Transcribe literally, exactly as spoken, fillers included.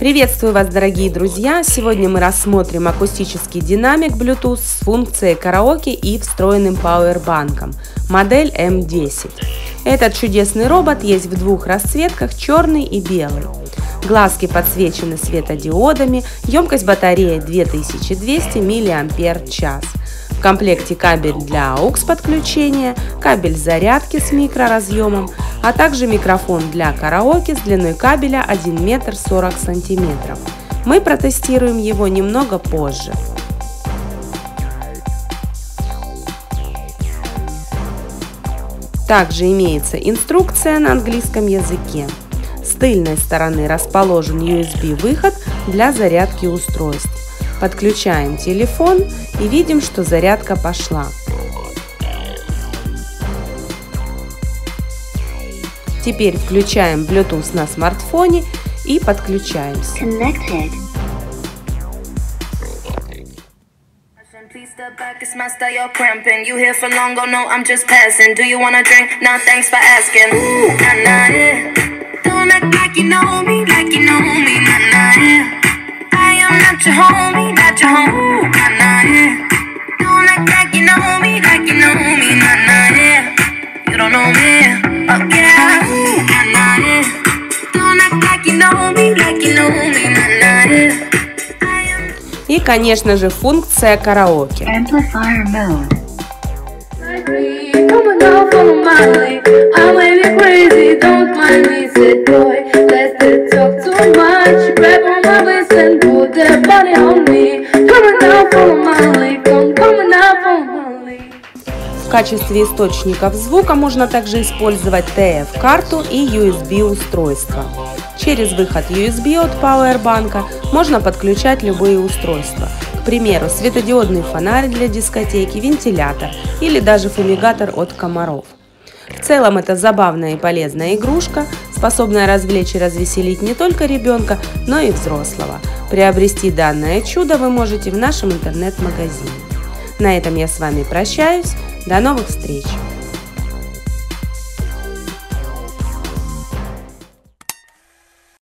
Приветствую вас, дорогие друзья! Сегодня мы рассмотрим акустический динамик Bluetooth с функцией караоке и встроенным пауэрбанком, модель эм десять. Этот чудесный робот есть в двух расцветках, черный и белый. Глазки подсвечены светодиодами, емкость батареи две тысячи двести миллиампер-час. В комплекте кабель для эй ю экс подключения, кабель зарядки с микроразъемом, а также микрофон для караоке с длиной кабеля один метр сорок сантиметров. Мы протестируем его немного позже. Также имеется инструкция на английском языке. С тыльной стороны расположен ю эс би-выход для зарядки устройств. Подключаем телефон и видим, что зарядка пошла. Теперь включаем Bluetooth на смартфоне и подключаемся. Connected. Not your homie, not your homie, nah, nah, yeah. Don't act like you know me, like you know me, nah, nah, yeah. You don't know me, oh yeah, nah, nah, yeah. Don't act like you know me, like you know me, nah, nah, yeah. И, конечно же, функция караоке. Amplifier mode. В качестве источников звука можно также использовать тэ эф-карту и ю эс би-устройство. Через выход ю эс би от пауэрбанка можно подключать любые устройства. К примеру, светодиодный фонарь для дискотеки, вентилятор или даже фумигатор от комаров. В целом это забавная и полезная игрушка, способная развлечь и развеселить не только ребенка, но и взрослого. Приобрести данное чудо вы можете в нашем интернет-магазине. На этом я с вами прощаюсь. До новых встреч!